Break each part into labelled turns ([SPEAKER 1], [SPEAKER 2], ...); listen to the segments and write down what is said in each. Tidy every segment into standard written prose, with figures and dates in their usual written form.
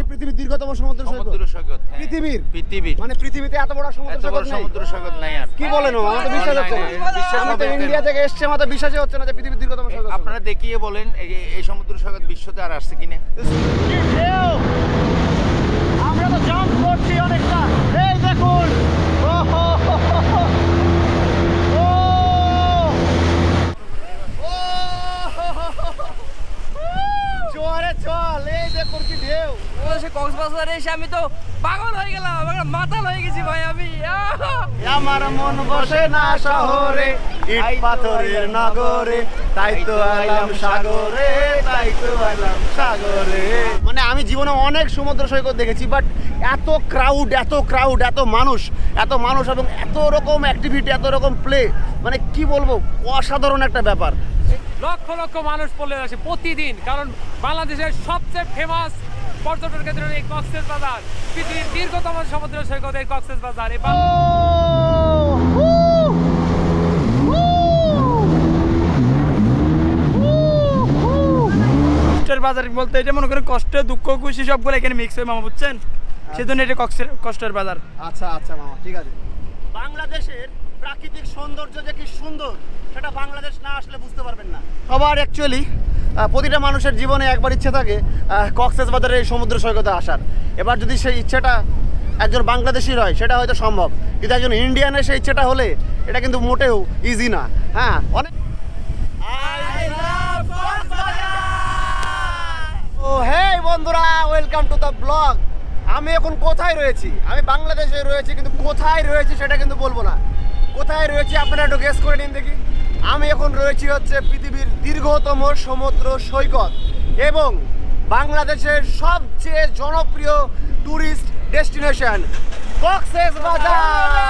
[SPEAKER 1] পৃথিবীর দীর্ঘতম সমুদ্র
[SPEAKER 2] সৈকত
[SPEAKER 1] পৃথিবীর মানে পৃথিবীতে এত বড় সমুদ্র সৈকত
[SPEAKER 2] নাই আর
[SPEAKER 1] কি বলেন? আমার তো বিশ্বাস হচ্ছে না। আমি তো ইন্ডিয়া থেকে এসেছি, আমার তো বিশ্বাসই হচ্ছে না যে পৃথিবীর দীর্ঘতম সৈকত।
[SPEAKER 2] আপনারা দেখিয়ে বলেন এই সমুদ্র সৈকত বিশ্বতে আর আসছে কিনা।
[SPEAKER 1] আমরা তো জাম্প করছি অনেকটা, এই দেখুন। জোরে চল, এই দেখুন কি ঢেউ।
[SPEAKER 3] কক্সবাজারে এসে আমি তো পাগল হয়ে গেলাম, মাতাল হয়ে গেছি ভাই আমি।
[SPEAKER 1] আমার মন বসে না শহরে, ইট পাথরের নগরে, তাই তো এলাম সাগরে, তাই তো এলাম সাগরে। মানে আমি জীবনে অনেক সমুদ্র সৈকত দেখেছি, বাট এত ক্রাউড এত মানুষ এবং এত রকম অ্যাক্টিভিটি, এত রকম প্লে, মানে কি বলবো, অসাধারণ একটা ব্যাপার।
[SPEAKER 4] লক্ষ লক্ষ মানুষ পড়ে আসে প্রতিদিন, কারণ বাংলাদেশের সবচেয়ে ফেমাস পর্যটন কেন্দ্র এই কক্সবাজার, পৃথিবীর দীর্ঘতম সমুদ্র সৈকত এই কক্সবাজার।
[SPEAKER 3] কষ্টের বাজার বলতে এটা মনে করেন কষ্ট দুঃখ খুশি সবগুলো এখানে মিক্স হয়ে মামা, বুঝছেন? সেজন্য এটা কষ্টের বাজার।
[SPEAKER 1] আচ্ছা মামা, ঠিক আছে। বাংলাদেশের প্রাকৃতিক সৌন্দর্য যে কি সুন্দর, সেটা বাংলাদেশ না আসলে বুঝতে পারবেন না। সবার অ্যাকচুয়ালি প্রতিটা মানুষের জীবনে একবার ইচ্ছে থাকে কক্সবাজারের এই সমুদ্র সৈকতে আসার। এবার যদি সেই ইচ্ছেটা একজন বাংলাদেশির হয়, সেটা হয়তো সম্ভব, কিন্তু একজন ইন্ডিয়ানের সেই ইচ্ছেটা হলে এটা কিন্তু মোটেও ইজি না। হ্যাঁ, অনেক ও হেই বন্ধুরা, ওয়েলকাম টু দ্য ব্লগ। আমি এখন কোথায় রয়েছি? আমি বাংলাদেশে রয়েছি, কিন্তু কোথায় রয়েছি সেটা কিন্তু বলবো না। কোথায় রয়েছি আপনারা একটু গেস করে নিন দেখি। আমি এখন রয়েছি হচ্ছে পৃথিবীর দীর্ঘতম সমুদ্র সৈকত এবং বাংলাদেশের সবচেয়ে জনপ্রিয় tourist destination Cox's Bazar.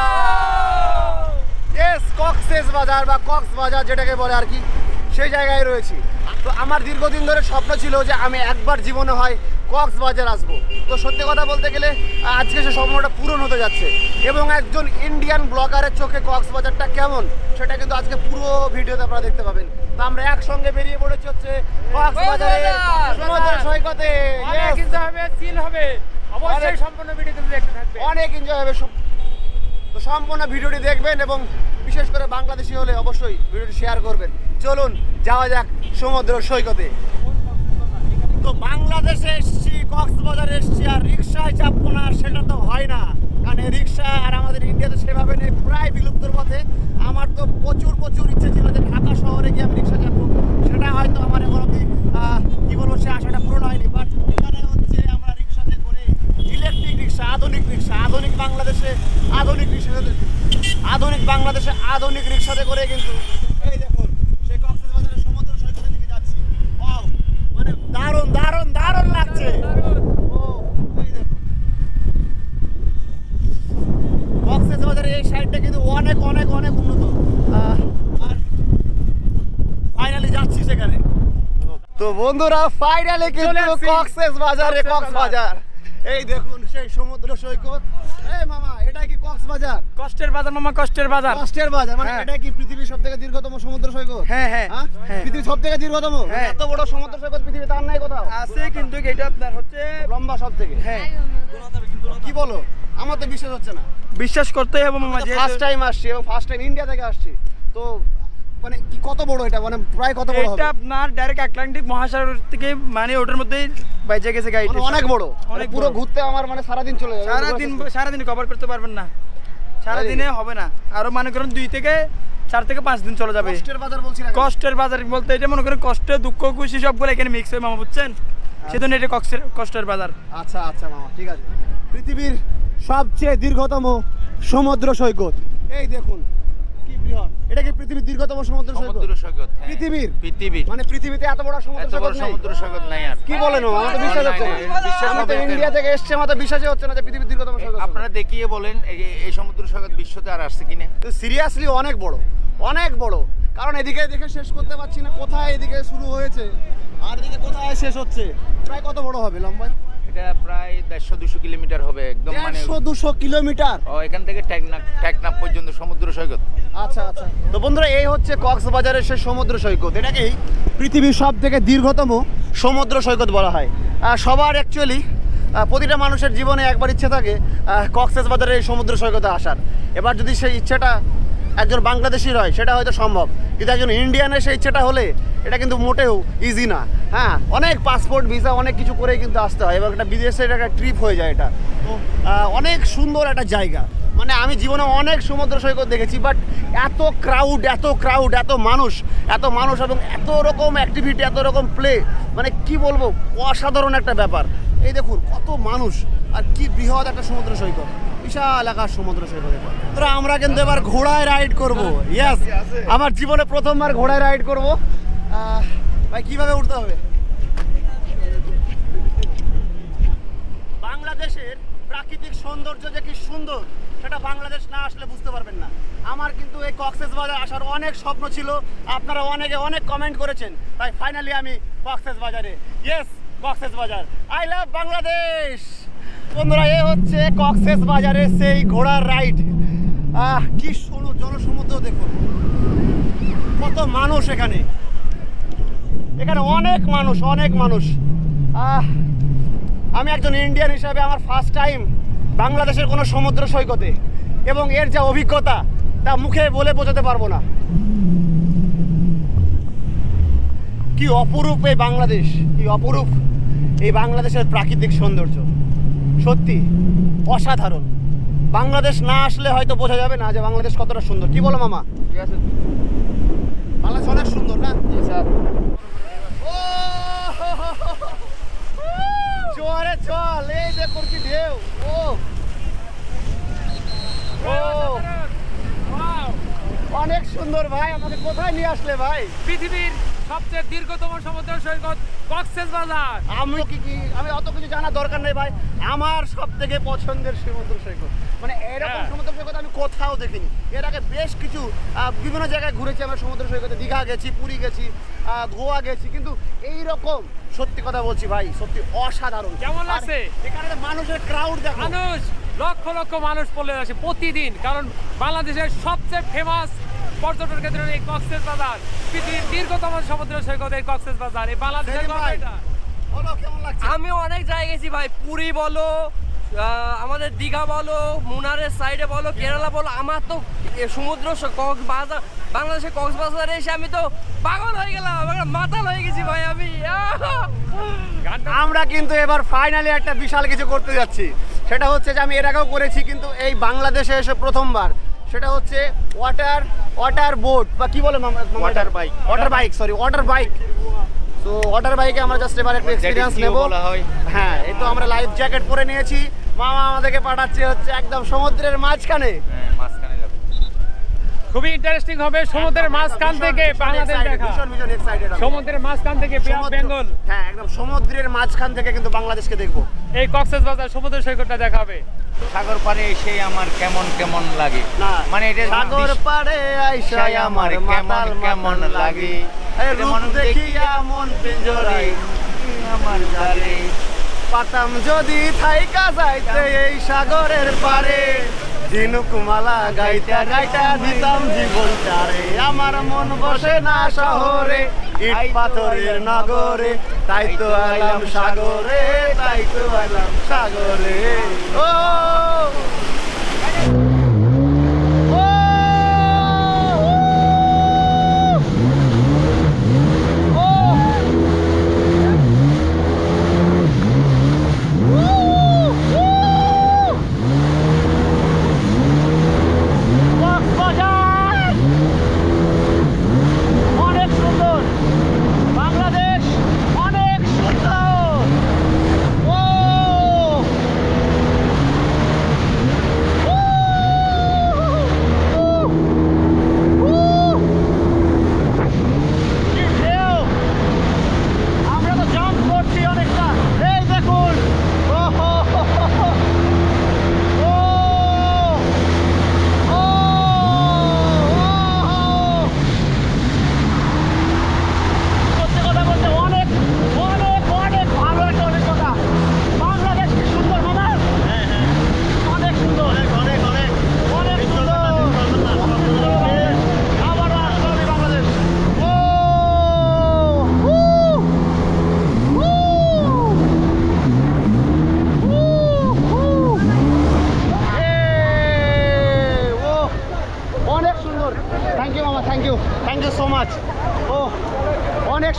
[SPEAKER 1] Yes, Cox's Bazar বা কক্সবাজার যেটাকে বলে আর কি, সেই জায়গায় রয়েছি। তো আমার দীর্ঘদিন ধরে স্বপ্ন ছিল যে আমি একবার জীবনে হয় কক্সবাজার আসবো। তো সত্যি কথা বলতে গেলে আজকে সে স্বপ্নটা পূরণ হতে যাচ্ছে, এবং একজন ইন্ডিয়ান ব্লগারের চোখে কক্সবাজারটা কেমন সেটা কিন্তু আজকে পুরো ভিডিওতে আপনারা দেখতে পাবেন। তো আমরা একসঙ্গে বেরিয়ে পড়েছি হচ্ছে কক্সবাজারের সমুদ্র সৈকতে।
[SPEAKER 4] অনেক এনজয় হবে, চিল হবে, অবশ্যই সম্পূর্ণ ভিডিওতে দেখতে থাকবেন,
[SPEAKER 1] অনেক এনজয় হবে। তো সম্পূর্ণ ভিডিওটি দেখবেন এবং বিশেষ করে বাংলাদেশি হলে অবশ্যই ভিডিওটি শেয়ার করবেন। চলুন যাওয়া যাক সমুদ্র সৈকতে। তো বাংলাদেশে এসছি, কক্সবাজারে এসছি, আর রিক্সায় চাপবো না সেটা তো হয় না, কারণ এই রিক্সা আর আমাদের ইন্ডিয়াতে সেভাবে নেই, প্রায় বিলুপ্তর পথে। আমার তো প্রচুর ইচ্ছে ছিল যে ঢাকা শহরে গিয়ে আমি রিক্সা চাপবো, সেটা হয়তো আমার এখন অব্দি কী বলবো, সে আশাটা পূরণ হয়নি। বাট এখানে হচ্ছে আমরা রিক্সাতে করে ইলেকট্রিক রিক্সা, আধুনিক বাংলাদেশে আধুনিক রিক্সাতে করে কিন্তু এই দেখুন সেই কক্সবাজারের সমুদ্র সৈকতের দিকে যাচ্ছি। ওয়াও, মানে দারুণ লাগছে। ও এই দেখুন কক্সবাজারের এই সাইডটা কিন্তু অনেক উন্নত, আর ফাইনালি যাচ্ছি সেখানে। তো বন্ধুরা, ফাইনালি কিন্তু কক্সবাজার, এই দেখুন সেই সমুদ্র সৈকত। এই মামা, এটা কি কক্সবাজার?
[SPEAKER 3] কষ্টের বাজার মামা, কষ্টের বাজার
[SPEAKER 1] মানে এটা কি পৃথিবীর সবথেকে দীর্ঘতম সমুদ্র সৈকত?
[SPEAKER 3] হ্যাঁ।
[SPEAKER 1] পৃথিবীর সবথেকে দীর্ঘতম, এত বড় সমুদ্র সৈকত পৃথিবীতে আর নাই কোথাও
[SPEAKER 3] আছে, কিন্তু এটা আপনার হচ্ছে
[SPEAKER 1] লম্বা সবথেকে।
[SPEAKER 3] হ্যাঁ,
[SPEAKER 1] কি বলো? আমার তো বিশ্বাস হচ্ছে না।
[SPEAKER 3] বিশ্বাস করতেই হবে মামা, যে
[SPEAKER 1] ফার্স্ট টাইম আসছি এবং ফার্স্ট টাইম ইন্ডিয়া থেকে আসছি। তো মানে কি কত বড় এটা, মানে প্রায় কত বড় হবে?
[SPEAKER 3] এটা আপনার ডাইরেক্ট আটলান্টিক মহাসাগর থেকে, মানে ওটার মধ্যেই বাইজে গেছে গাড়িটা।
[SPEAKER 1] মানে অনেক বড়, অনেক পুরো ঘুরতে আমার মানে সারাদিন চলে যাবে।
[SPEAKER 3] সারাদিন কভার করতে পারবেন না, সারাদিনে হবে না। আরো মনে করেন 2 থেকে 4 থেকে 5 দিন চলে যাবে।
[SPEAKER 1] কষ্টের বাজার বলছি না,
[SPEAKER 3] কষ্টের বাজার বলতে এটা মনে করেন কষ্ট দুঃখ খুশি সবগুলো এখানে মিক্স হয়ে মামা, বুঝছেন? সেজন্য এটা কষ্টের বাজার।
[SPEAKER 1] আচ্ছা মামা, ঠিক আছে। পৃথিবীর সবচেয়ে দীর্ঘতম সমুদ্র সৈকত, এই দেখুন কি বৃহৎ। এটা কি পৃথিবীর দীর্ঘতম সমুদ্র সৈকত? পৃথিবীর মানে পৃথিবীতে এত বড় সমুদ্র সৈকত নাই আর কি বলেন? আমার তো বিশ্বাস হচ্ছে না। আমি তো ইন্ডিয়া থেকে এসেছি, আমার তো বিশ্বাসই হচ্ছে না যে পৃথিবীর দীর্ঘতম সৈকত।
[SPEAKER 2] আপনারা দেখিয়ে বলেন এই সমুদ্র সৈকত বিশ্বতে আর আসছে কিনা।
[SPEAKER 1] সিরিয়াসলি অনেক বড়, কারণ এদিকে দেখে শেষ করতে পারছি না, কোথায় এদিকে শুরু হয়েছে আর এদিকে কোথায় শেষ হচ্ছে। প্রায় কত বড় হবে লম্বায়?
[SPEAKER 2] এটা প্রায় 150-200 কিলোমিটার হবে, একদম মানে
[SPEAKER 1] 150-200 কিলোমিটার।
[SPEAKER 2] এখান থেকে টেকনাফ পর্যন্ত সমুদ্র সৈকত।
[SPEAKER 1] আচ্ছা। তো বন্ধুরা, এই হচ্ছে কক্সবাজারের সেই সমুদ্র সৈকত। এটাকেই পৃথিবীর সবথেকে দীর্ঘতম সমুদ্র সৈকত বলা হয়। সবার অ্যাকচুয়ালি প্রতিটা মানুষের জীবনে একবার ইচ্ছে থাকে কক্সবাজারের এই সমুদ্র সৈকতে আসার। এবার যদি সেই ইচ্ছেটা একজন বাংলাদেশির হয় সেটা হয়তো সম্ভব, কিন্তু একজন ইন্ডিয়ানের সেই ইচ্ছেটা হলে এটা কিন্তু মোটেও ইজি না। হ্যাঁ, অনেক পাসপোর্ট ভিসা অনেক কিছু করেই কিন্তু আসতে হয় এবং একটা বিদেশের একটা ট্রিপ হয়ে যায় এটা। তো অনেক সুন্দর একটা জায়গা, মানে আমি জীবনে অনেক সমুদ্র সৈকত দেখেছি, বাট এত ক্রাউড এত মানুষ এবং এত রকম অ্যাক্টিভিটি, এত রকম প্লে, মানে কি বলবো, অসাধারণ একটা ব্যাপার। এই দেখুন কত মানুষ, আর কি বৃহৎ একটা সমুদ্র সৈকত, বিশাল আকার সমুদ্র সৈকত। তো আমরা কিন্তু এবার ঘোড়ায় রাইড করবো। ইয়েস, আমার জীবনে প্রথমবার ঘোড়ায় রাইড করব। ভাই কিভাবে উঠতে হবে? বাংলাদেশের প্রাকৃতিক সৌন্দর্য যে কি সুন্দর সেটা বাংলাদেশ না আসলে বুঝতে পারবেন না। আমার কিন্তু এই কক্সবাজার আসার অনেক স্বপ্ন ছিল, আপনারা অনেকে অনেক কমেন্ট করেছেন, তাই ফাইনালি আমি কক্সবাজারে। Yes, Cox's Bazar, I love Bangladesh. বন্ধুরা, এ হচ্ছে কক্সবাজারের সেই ঘোড়ার রাইড। কি জনসমুদ্র দেখুন, কত মানুষ এখানে অনেক মানুষ। আমি একজন ইন্ডিয়ান হিসাবে আমার ফার্স্ট টাইম বাংলাদেশের কোনো সমুদ্র সৈকতে, এবং এর যা অভিজ্ঞতা তা মুখে বলে বোঝাতে পারবো না। কি অপরূপ এই বাংলাদেশ, কি অপরূপ এই বাংলাদেশের প্রাকৃতিক সৌন্দর্য, সত্যি অসাধারণ। বাংলাদেশ না আসলে হয়তো বোঝা যাবে না যে বাংলাদেশ কতটা সুন্দর। কি বলো মামা?
[SPEAKER 2] ঠিক আছে,
[SPEAKER 1] বাংলাদেশ অনেক সুন্দর না?
[SPEAKER 2] স্যার।
[SPEAKER 1] ও জোরে চল, এই দেখুন কি ঢেউ। ও
[SPEAKER 4] Wow!
[SPEAKER 1] অনেক সুন্দর ভাই, আমাকে কোথায় নিয়ে আসলে ভাই?
[SPEAKER 4] পৃথিবীর সবচেয়ে দীর্ঘতম সমুদ্র সৈকত কক্সবাজার।
[SPEAKER 1] আমি অত কিছু জানার দরকার নেই ভাই, আমার সব থেকে পছন্দের সমুদ্র সৈকত, মানে এরকম সমুদ্র সৈকত আমি কোথাও দেখিনি। এর আগে বেশ কিছু বিভিন্ন জায়গায় ঘুরেছি আমরা সমুদ্র সৈকতে, দীঘা গেছি, পুরী গেছি, গোয়া গেছি, কিন্তু এই রকম সত্যি কথা বলছি ভাই, সত্যি অসাধারণ।
[SPEAKER 4] কেমন আছে
[SPEAKER 1] এখানে মানুষের ক্রাউড দেখো,
[SPEAKER 4] মানুষ লক্ষ লক্ষ মানুষ পড়ে আসে প্রতিদিন, কারণ বাংলাদেশের সবচেয়ে ফেমাস পর্যটন কেন্দ্র এই কক্সবাজার, পৃথিবীর দীর্ঘতম সমুদ্র সৈকত এই কক্সবাজার, এই বাংলাদেশের গর্বটা।
[SPEAKER 1] বলো কেমন লাগছে?
[SPEAKER 5] আমি অনেক জায়গায় গেছি ভাই, পুরী বলো, আমাদের দীঘা বলো, মুনারের সাইডে বলো, কেরালা বলো, আমার তো সমুদ্র কক্সবাজার, বাংলাদেশের কক্সবাজারে এসে আমি তো পাগল হয়ে গেলাম, মাতাল হয়ে গেছি ভাই আমি।
[SPEAKER 1] আমরা কিন্তু এবার ফাইনালি একটা বিশাল কিছু করতে যাচ্ছি, সেটা হচ্ছে যে আমি এর আগেও করেছি, কিন্তু এই বাংলাদেশে এসে প্রথমবার। সেটা হচ্ছে ওয়াটার বোট বা কি বলে
[SPEAKER 2] ওয়াটার বাইক।
[SPEAKER 1] Water bike. তো ওয়াটার বাইকে আমরা জাস্ট এবার একটু এক্সপিরিয়েন্স নেব। হ্যাঁ, এই তো আমরা লাইফ জ্যাকেট পরে নিয়েছি, মামা আমাদেরকে পাঠাচ্ছে হচ্ছে একদম সমুদ্রের মাঝখানে।
[SPEAKER 2] হ্যাঁ, মাঝখানে যাবে।
[SPEAKER 4] খুবই ইন্টারেস্টিং হবে সমুদ্রের মাঝখান থেকে বাংলাদেশ দেখা,
[SPEAKER 1] ভীষণ এক্সাইটেড।
[SPEAKER 4] সমুদ্রের মাঝখান থেকে বেঙ্গল,
[SPEAKER 1] হ্যাঁ একদম সমুদ্রের মাঝখান থেকে কিন্তু বাংলাদেশকে দেখবো।
[SPEAKER 4] এই কক্সবাজার সমুদ্র সৈকতটা দেখাবে।
[SPEAKER 2] সাগর পাড়ে এসে আমার কেমন কেমন লাগে,
[SPEAKER 1] না
[SPEAKER 2] মানে এটা
[SPEAKER 1] সাগর পাড়ে আইসাই আমার
[SPEAKER 2] কেমন কেমন লাগে,
[SPEAKER 1] এই রূপ দেখিয়া মন পিঞ্জরে
[SPEAKER 2] আমার জালে
[SPEAKER 1] পাতাম যদি থাইকা যাইতে এই সাগরের পারে, ঝিনুকমালা গাইতা গাইতা দিতাম জীবনটারে, আমার মন বসে না শহরে ইট পাথরের নগরে, তাই তো আইলাম সাগরে, তাই তো আইলাম সাগরে। ও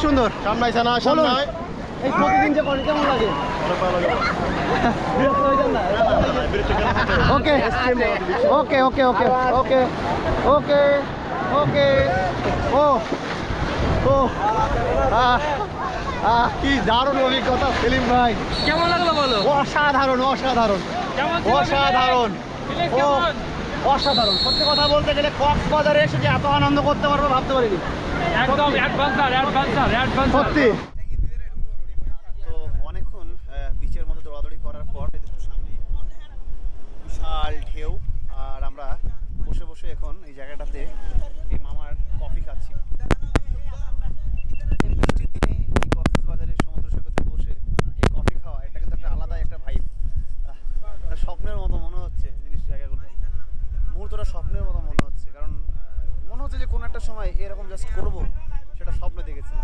[SPEAKER 1] সুন্দর
[SPEAKER 2] সামনাইছে না
[SPEAKER 1] বলুন, এই প্রতিদিন যে করেন কেমন লাগে? বিরক্ত হয়ে যান না? ওকে ওকে ওকে ওকে ওকে ওকে ওকে ও ও কি দারুণ অভিজ্ঞতা সেলিম ভাই,
[SPEAKER 5] কেমন লাগলো বলো?
[SPEAKER 1] অসাধারণ অসাধারণ
[SPEAKER 4] কেমন ছিল
[SPEAKER 1] অসাধারণ
[SPEAKER 4] ফিলিংস
[SPEAKER 1] ও
[SPEAKER 4] কেমন?
[SPEAKER 1] অসাধারণ। সত্যি কথা বলতে গেলে কক্সবাজারে এসে যে এত আনন্দ করতে পারবো ভাবতে পারিনি
[SPEAKER 4] একদম অ্যাডভান্সার
[SPEAKER 1] সত্যি। তো অনেকক্ষণ বিচের মধ্যে দৌড়াদৌড়ি করার পর সামনে বিশাল ঢেউ, আর আমরা বসে বসে এখন এই জায়গাটাতে এই মামার কফি খাচ্ছি। এই বৃষ্টির দিনে এই কক্সবাজারের সমুদ্র সৈকতে বসে এই কফি খাওয়া, এটা কিন্তু একটা আলাদাই একটা ভাইব। স্বপ্নের মতো মনে হচ্ছে জিনিস, জায়গাগুলো মুহূর্তটা স্বপ্নের মতো মনে হচ্ছে, কারণ মনে হচ্ছে যে কোনো একটা সময় এরকম জাস্ট করবো, সেটা স্বপ্নে দেখেছিলাম।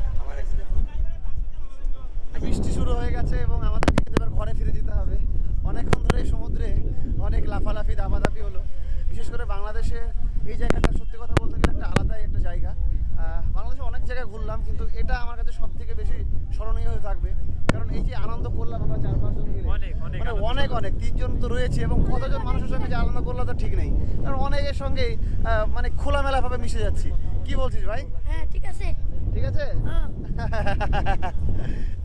[SPEAKER 1] বৃষ্টি শুরু হয়ে গেছে এবং আমাদেরকে কিন্তু এবার ঘরে ফিরে যেতে হবে। অনেকক্ষণ ধরে সমুদ্রে অনেক লাফালাফি দাপাদাপি হলো। বিশেষ করে বাংলাদেশে এই জায়গাটা সত্যি কথা বলতে গেলে একটা আলাদাই একটা জায়গা। বাংলাদেশে অনেক জায়গায় ঘুরলাম, কিন্তু এটা আমার কাছে সব থেকে বেশি স্মরণীয় হয়ে থাকবে, কারণ এই যে আনন্দ করলাম আমরা 4-5 জন মিলে, মানে অনেক 3 জন তো রয়েছে এবং কতজন মানুষের সঙ্গে যে আনন্দ করলাম তো ঠিক নেই, কারণ অনেকের সঙ্গে মানে খোলামেলাভাবে মিশে যাচ্ছি। কি বলছিস ভাই?
[SPEAKER 6] হ্যাঁ ঠিক আছে।
[SPEAKER 1] ঠিক আছে।